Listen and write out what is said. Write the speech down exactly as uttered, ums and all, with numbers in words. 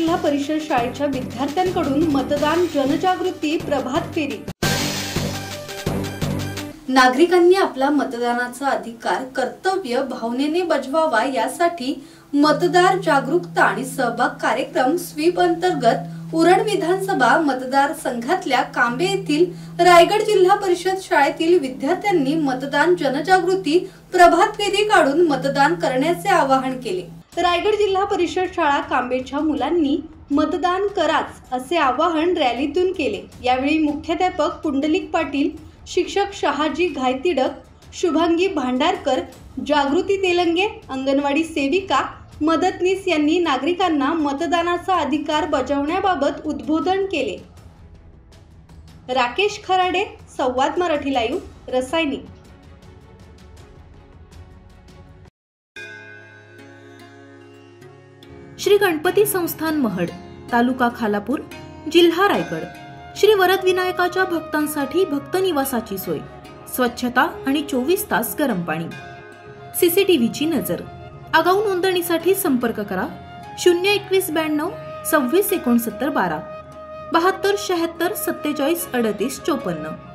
जिल्हा परिषद शाळेच्या विद्यार्थ्यांकडून मतदान जनजागृती प्रभात फेरी। नागरिकांनी आपला मतदानाचा अधिकार कर्तव्य भावनेने बजवावा यासाठी मतदार जागरूकता आणि सहभाग कार्यक्रम स्वीप अंतर्गत उरण विधानसभा मतदार संघातल्या कांबे येथील रायगड जिल्हा परिषद शाळेतील विद्यार्थ्यांनी मतदान जनजागृती प्रभात फेरी काढून मतदान करण्याचे आवाहन केले। रायगड जिल्हा परिषद शाळा कांबेच्या मुलांनी मतदान कराच असे आवाहन रॅलीतून केले। यावेळी मुख्याध्यापक पुंडलिक पाटील, शिक्षक शहाजी घायतिडक, शुभांगी भांडारकर, जागृती तेलंगे, अंगणवाडी सेविका, मदतनीस यांनी नागरिकांना मतदानाचा अधिकार बजावण्याबाबत उद्बोधन केले। राकेश खराडे, संवाद मराठी लाईव्ह, रसायनी। श्री गणपती संस्थान महड, तालुका खालापूर, जिल्हा रायगड। श्री वरद विनायकाच्या भक्तांसाठी भक्त निवासाची सोय, स्वच्छता आणि चोवीस तास गरम पाणी, सीसीटीव्हीची नजर। आगाऊ नोंदणीसाठी संपर्क करा शून्य एकवीस ब्याण्णव सव्वीस एकोणसत्तर बारा बहात्तर शहात्तर सत्तेचाळीस अडतीस चोपन्न।